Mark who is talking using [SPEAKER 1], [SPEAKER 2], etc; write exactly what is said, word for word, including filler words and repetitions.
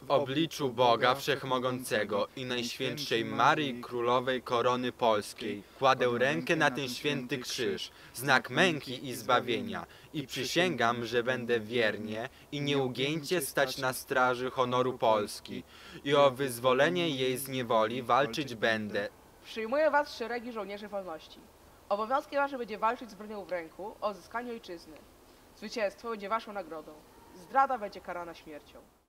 [SPEAKER 1] W obliczu Boga Wszechmogącego i Najświętszej Maryi Królowej Korony Polskiej kładę rękę na ten święty krzyż, znak męki i zbawienia, i przysięgam, że będę wiernie i nieugięcie stać na straży honoru Polski i o wyzwolenie jej z niewoli walczyć będę.
[SPEAKER 2] Przyjmuję was z szeregi żołnierzy wolności. Obowiązkiem waszym będzie walczyć z bronią w ręku o odzyskanie ojczyzny. Zwycięstwo będzie waszą nagrodą. Zdrada będzie karana śmiercią.